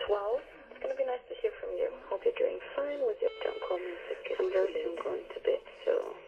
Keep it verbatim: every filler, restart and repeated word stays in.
Well, it's going to be nice to hear from you. Hope you're doing fine with your... Don't call me sick. I'm very soon going to bed, so...